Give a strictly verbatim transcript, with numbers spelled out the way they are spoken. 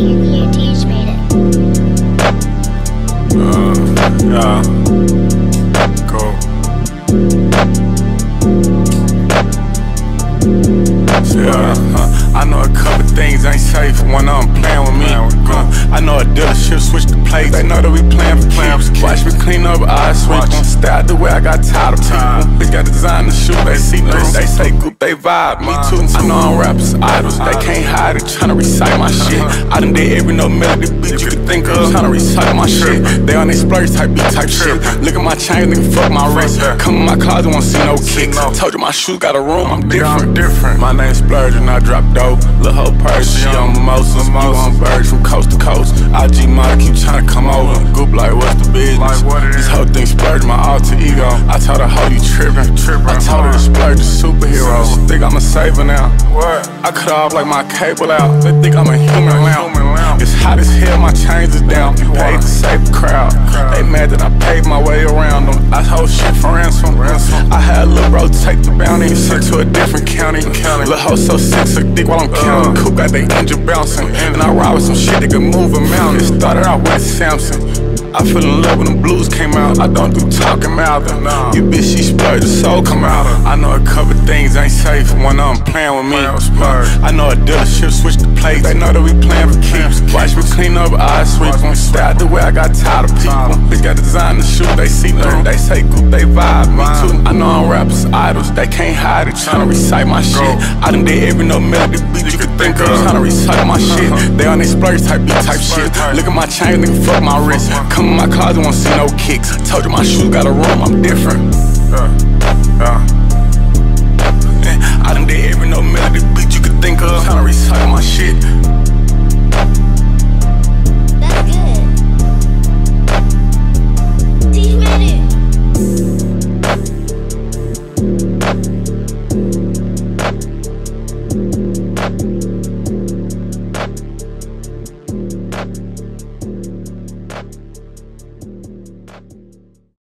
you teach made it. Uh, yeah. Go. Yeah, uh, I know a couple things ain't safe when I'm playing with me. Uh, I know a dealership switch the plates. They know that we playing for keeps. Watch me clean up, eyes sweep. Stay out the way, I got tired of people. They got design to shoot, they see through. They say goop, they vibe, me too. I know I'm rappers, idols, they can't hide it. Tryna recite my shit. I done did every no melody beat you could think of. Tryna recite my shit. They on they splurge type beat type shit. Look at my chain, nigga, fuck my wrist. Come in my closet, won't see no kicks. Told you my shoes got a room, I'm different. different. My name's Splurge and I drop dope. Lil' hoe purse, she on mimosas. You on birds from coast to coast. I G model keep tryna come over. Goop like what's the business? This whole thing Splurge my alter ego. I told her how you trippin'. I told her to Splurge a superhero. She think I'm a saver now. What? I cut off like my cable out. They think I'm a human lamb. It's hot as hell, my chains is down. Paid to save the crowd. They mad that I paid my way around them. I hold shit for ransom. I had a little bro take the bounty, sent to a different county. Lil' hoe so sick, suck dick while I'm counting. Coop got they engine bouncing, and I ride with some shit that can move a mountain. It started out with Samson. I fell in love when the blues came out. I don't do talking mouthing. You bitch, she splurge, the soul come out. I know a couple things ain't safe when I'm playing with me. I know a dealership switch the plates. They know that we playing for keeps. Watch me clean up, eyes sweep. Stay out the way, I got tired of people. They got design to shoot, they see through. They say goop, they vibe, me too. I know I'm rappers, idols, they can't hide it. Tryna recite my shit. I done did every no melody beat you could think of. Tryna recite my shit. They on they splurge type beat type shit. Look at my chain, nigga, fuck my wrist. Come in my closet, won't see no kicks. Told you my shoes got a room, I'm different. Yeah, yeah. I done did every no melody beat you could think of. Tryna recite my shit.